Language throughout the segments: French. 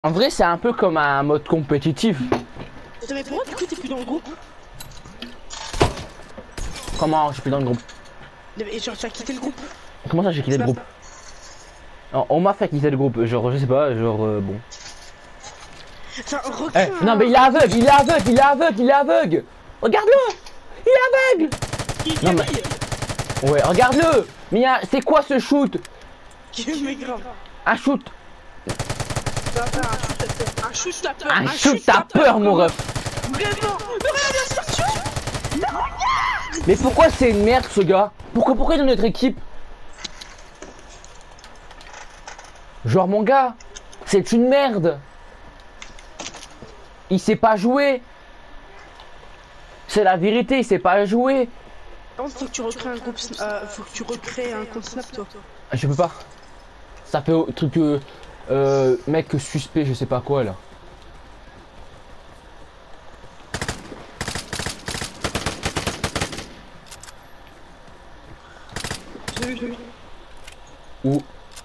En vrai, c'est un peu comme un mode compétitif. Mais pourquoi du coup t'es plus dans le groupe? Comment je suis plus dans le groupe? Et genre tu as quitté le groupe? Comment ça j'ai quitté le groupe? Non, on m'a fait quitter le groupe, genre je sais pas, genre bon. Enfin, Non mais il est aveugle, il est aveugle, il est aveugle, il est aveugle. Regarde-le, il est aveugle. Non mais ouais, regarde-le. Mais c'est quoi ce shoot? Mais grave. Un shoot. Un shoot t'as peur. Un shoot t'as peur mon ref. Vraiment. Mais regarde ce shoot. Mais regarde. Mais pourquoi c'est une merde ce gars? Pourquoi il est dans notre équipe? Genre mon gars, c'est une merde. Il sait pas jouer. C'est la vérité, il sait pas jouer. Par contre, faut que tu recrées un groupe. Faut que tu recrées un compte Snap toi. Je peux pas. Ça fait truc mec suspect, je sais pas quoi là. J'ai vu. Où?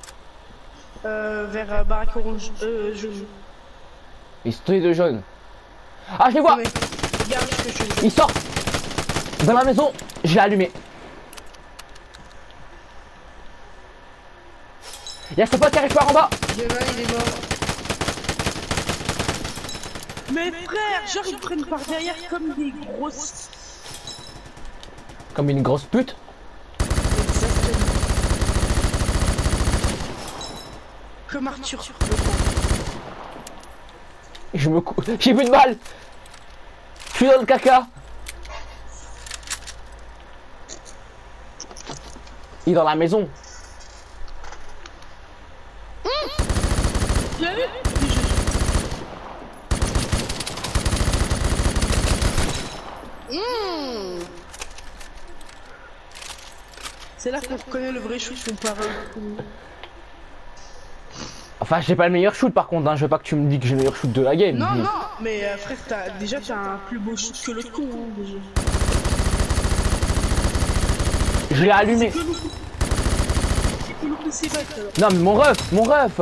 Vers baraque orange. Jaune. Ils sont tous les deux jaunes. Ah, je les vois! Ouais. Regarde ce que je fais. Ils sortent! Dans ma maison, j'ai allumé. Y'a ce pote qui arrive par en bas! Il est mort. Mais frère, genre ils prennent par derrière comme des grosses. Comme une grosse pute. Exactement. Comme Arthur. Je me coupe. J'ai vu une balle! Je suis dans le caca! Il est dans la maison. Tu l'as vu? C'est là qu'on reconnaît le vrai shoot comparé. Enfin, j'ai pas le meilleur shoot par contre, hein. Je veux pas que tu me dis que j'ai le meilleur shoot de la game. Non, non, mais frère, t'as un plus beau shoot que l'autre con, hein, déjà. Je l'ai allumé. Non mais mon ref.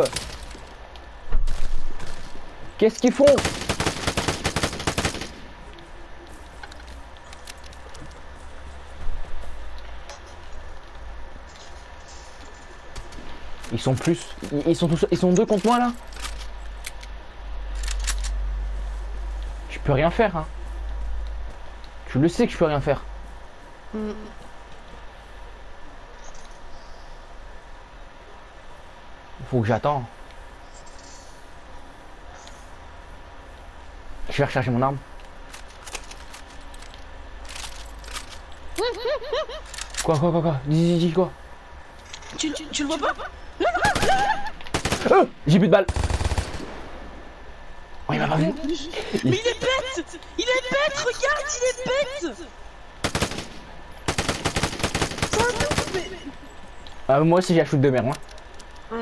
Qu'est-ce qu'ils font? Ils sont plus. Ils sont deux contre moi là. Je peux rien faire hein. Tu le sais que je peux rien faire. Faut que j'attends. Je vais recharger mon arme. Quoi? Dis quoi? Tu le vois pas? J'ai plus de balles. Oh, il m'a pas vu. Mais il est bête! Il est bête! Regarde, il est bête! C'est un ouf, mais... Moi aussi j'ai la shoot de merde. Hein.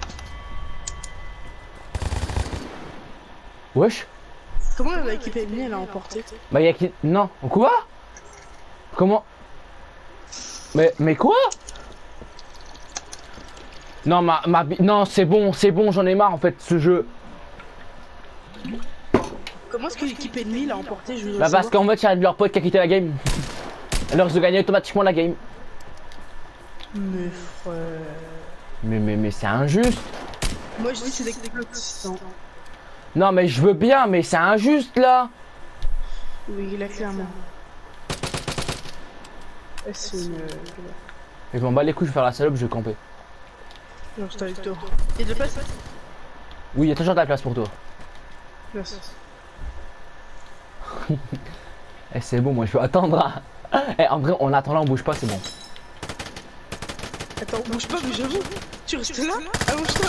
Wesh. Comment l'équipe ennemie elle a emporté? Bah y'a qui... Non. Quoi? Comment? Mais quoi? Non non c'est bon, j'en ai marre en fait ce jeu. Comment est-ce que l'équipe ennemie l'a emporté? Je veux Bah parce qu'en fait il y a leur pote qui a quitté la game. Alors ils ont gagné automatiquement la game. Mais frère... Mais c'est injuste. Moi je dis c'est des complotistes. Non mais je veux bien mais c'est injuste là. Oui il a clairement. C'est une... Et je m'en bats les couilles, je vais faire la salope, je vais camper. Genre je avec toi. Y'a de la place? Oui, il y a toujours de la place pour toi. Merci. Eh c'est bon, moi je vais attendre. Eh en vrai, on attend là, on bouge pas, c'est bon. Attends, bouge pas, mais j'avoue. Tu restes là? Allonge-toi.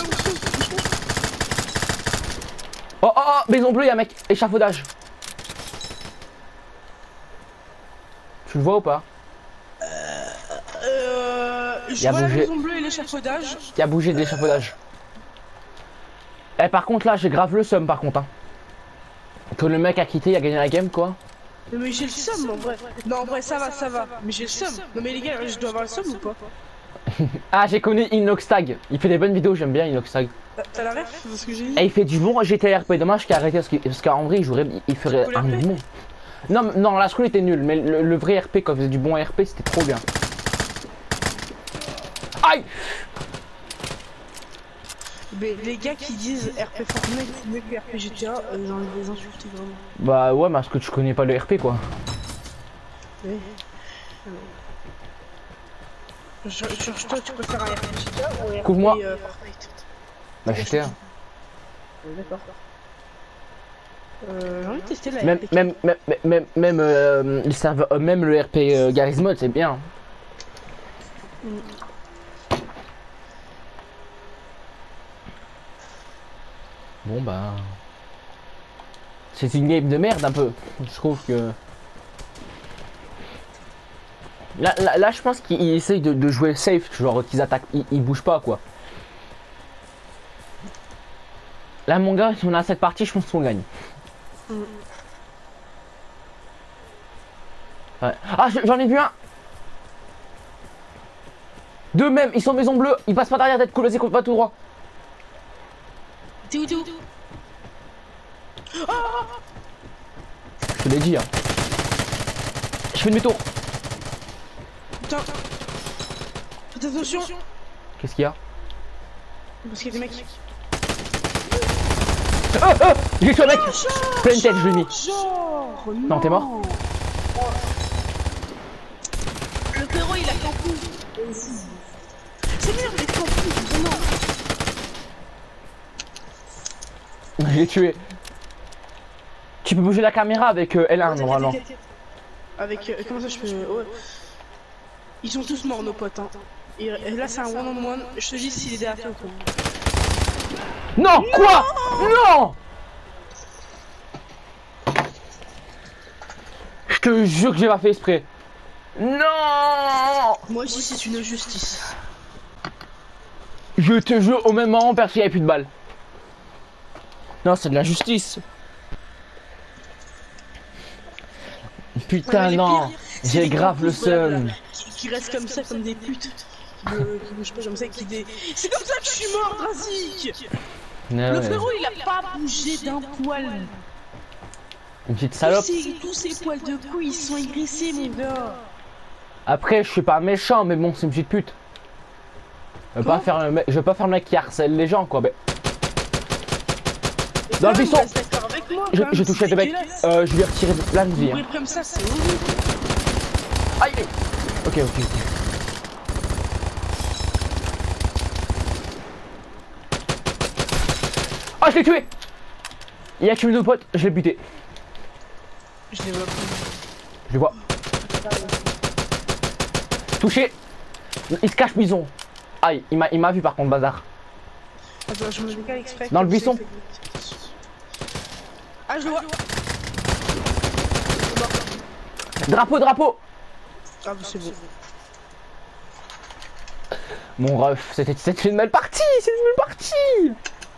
Oh, maison bleue, y'a mec, échafaudage. Tu le vois ou pas? Je vois la maison bleue et l'échafaudage. Il a bougé de l'échafaudage. Eh par contre là, j'ai grave le seum par contre. Hein. Que le mec a quitté, il a gagné la game quoi. Mais j'ai le seum en vrai. Non en vrai ça va. Mais j'ai le seum. Non mais les gars, je dois avoir le seum ou pas? Ah, j'ai connu Inoxtag. Il fait des bonnes vidéos, j'aime bien Inoxtag. T'as la ref, c'est ce que j'ai dit. Et il fait du bon GTRP. Dommage qu'il a arrêté parce qu'en vrai, il ferait un bon. Non, non, la school était nulle, mais le vrai RP, quand il faisait du bon RP, c'était trop bien. Aïe! Mais les gars qui disent RP Fortnite mieux que RP GTA, j'ai envie de les insulter vraiment. Bah ouais, parce que tu connais pas le RP quoi. Oui. Toi, tu préfères un RP GTA ou un RP Couvre-moi. Fortnite? Bah GTA. D'accord. J'ai envie de tester la Même, RP. le serveur, même le RP Garry's Mod, c'est bien. Bon bah... C'est une game de merde un peu. Je trouve que... Là je pense qu'ils essayent de jouer safe, genre qu'ils attaquent, ils bougent pas quoi. Là mon gars, si on a cette partie, je pense qu'on gagne. Ouais. Ah, j'en ai vu un. Deux même, ils sont maison bleue, ils passent pas derrière d'être cool, vas-y, compte pas tout droit. T'es où? Je te l'ai dit hein. Je fais demi-tour. Putain. Faites attention. Qu'est-ce qu'il y a? Parce qu'il y a des mecs. J'ai tué un mec. Pleine tête, je l'ai mis. Genre, non, t'es mort. Le perro il a campé. C'est merde, il a campé, vraiment. Je l'ai tué. Tu peux bouger la caméra avec L1 normalement. Avec comment ça je peux. Ouais. Ils sont tous morts nos potes hein. Et là c'est un one on one. Je te dis s'il est derrière toi ou quoi. Non, quoi? Non. Je te jure que j'ai pas fait exprès. Non. Moi aussi c'est une injustice. Je te jure au même moment parce qu'il n'y avait plus de balles. Non, c'est de la justice. Putain, Ouais, non, c'est j'ai les grave le seum. qui restent comme ça, comme des putes. Qui bougent pas comme ça, qui des. C'est comme ça que je suis mort, Drazik. Le frérot, il a pas bougé d'un poil. Une petite salope. Tous ces poils de cou, ils sont aigrissés, mon gars. Après, je suis pas méchant, mais bon, c'est une petite pute. Je vais pas faire le mec qui harcèle les gens, quoi. Mais... Dans le buisson. J'ai touché des mecs. Je lui ai retiré plein de vie. Hein. Comme ça, c'est horrible. Aïe. Ok. Ah, je l'ai tué. Il a tué nos potes, je l'ai buté. Je les vois. Je le vois. Touché. Il se cache bison. Aïe, il m'a vu par contre, bazar. Attends, je me décale exprès. Dans le buisson. Ah, je le vois. Drapeau. Ah, c'est bon. Mon ref, c'était une belle partie. C'est une belle partie.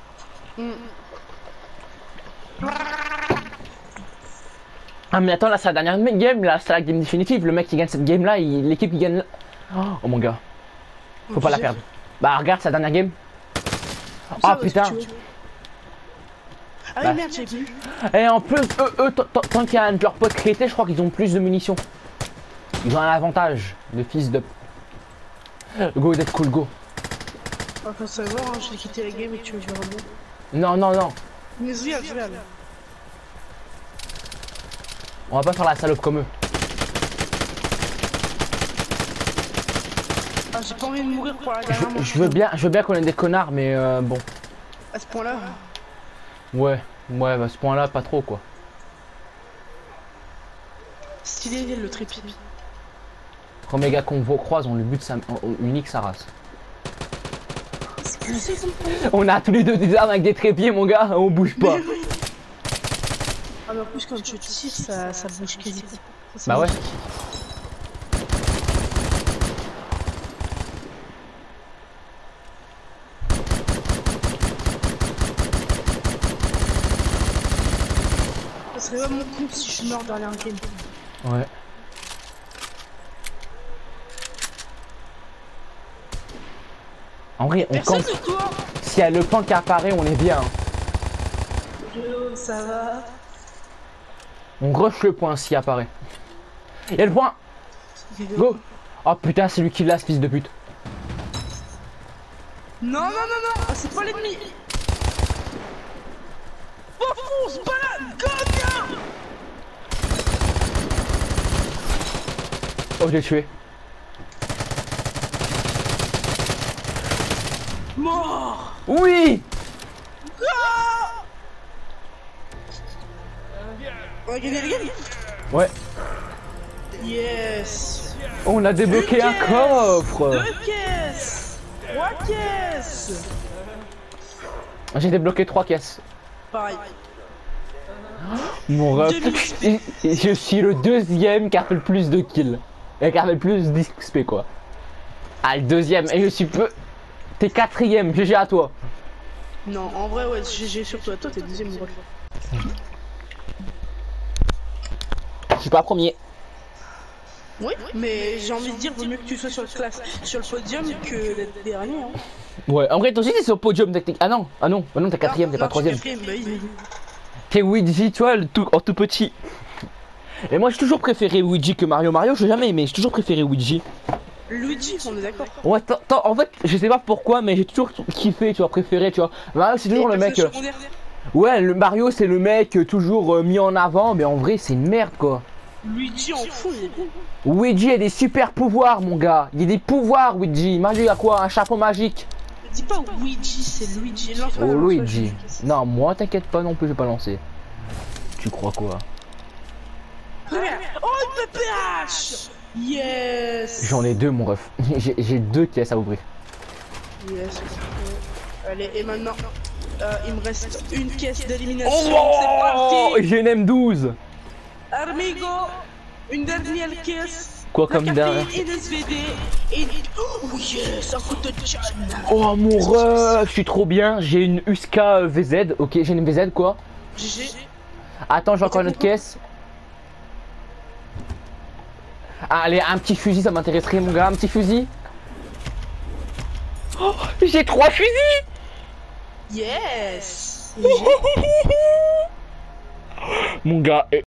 Ah mais attends, là c'est la dernière game, là c'est la game définitive. Le mec qui gagne cette game là, l'équipe qui gagne. Oh mon gars, faut pas la perdre. Bah regarde sa dernière game. Ah putain. Ah oui merde, j'ai vu. Et en plus eux tant qu'il y a un de leurs potes créés, je crois qu'ils ont plus de munitions. Ils ont un avantage de fils de. Go d'être cool, go. Faut savoir, hein, j'ai quitté la game et tu veux jouer un bon. Non. Mais je viens. On va pas faire la salope comme eux. Ah, j'ai pas envie de mourir pour la dernière. Je veux bien qu'on ait des connards, mais bon. À ce point-là. Ouais, bah à ce point-là, pas trop quoi. Stylé le trépied. Premier gars qu'on croise, on le bute, on unique sa race. On a tous les deux des armes avec des trépieds, mon gars, on bouge pas. Ah mais en plus quand tu tires ça bouge quasi. Bah ouais. Ça serait vraiment cool si je meurs dans la game. Ouais. En vrai, on campe. S'il y a le point qui apparaît, on est bien. Yo, ça va. On rush le point s'il apparaît. Il y a le point. Go. Oh putain, c'est lui qui l'a, ce fils de pute. Non, non, non, non, c'est pas l'ennemi. Fonce, balade, gagne. Oh, je l'ai tué. Mort. Oui. On a gagné la game. Ouais. Yes. On a débloqué un coffre. 2 caisses. 3 caisses. J'ai débloqué 3 caisses. Pareil. Mon ref. Je suis le deuxième qui a fait le plus de kills. Et qui a fait le plus d'XP quoi. Ah, le deuxième. Et je suis peu. T'es quatrième. GG à toi. Non, en vrai, ouais, GG sur toi. Toi, t'es deuxième, mon ref. Je suis pas premier. Oui, mais j'ai envie de dire, vaut mieux que tu sois sur le podium que d'être dernier. Hein. Ouais, en vrai, toi aussi t'es sur le podium technique. Ah non, t'es quatrième, t'es pas troisième. T'es Luigi, tu vois, en tout petit. Et moi j'ai toujours préféré Luigi que Mario. Mario, j'ai jamais aimé, j'ai toujours préféré Luigi. Luigi, on est d'accord. Ouais, en fait, je sais pas pourquoi, mais j'ai toujours kiffé, tu vois, préféré, tu vois. Mario, c'est toujours le mec. Ouais, le Mario, c'est le mec toujours mis en avant, mais en vrai, c'est une merde quoi. Luigi en fou. Luigi a des super pouvoirs, mon gars. Il y a des pouvoirs, Luigi. Mario, il a quoi? Un chapeau magique. Dis pas Luigi, c'est Luigi. Oh, Luigi. Non, moi, t'inquiète pas non plus, je vais pas lancer. Tu crois quoi? Oh, une PPH. Yes. J'en ai 2, mon ref. J'ai 2 caisses à ouvrir. Yes. Allez, et maintenant, il me reste une caisse d'élimination. Oh, j'ai une M12. Amigo, une dernière caisse. Quoi comme dernière? Oh yes, un coup de Chan. Oh mon ref, je suis trop bien. J'ai une USK VZ. Ok, j'ai une VZ quoi. GG. Attends, j'ai encore une autre caisse. Allez, un petit fusil, ça m'intéresserait mon gars, un petit fusil. Oh, j'ai 3 fusils. Yes. Mon gars.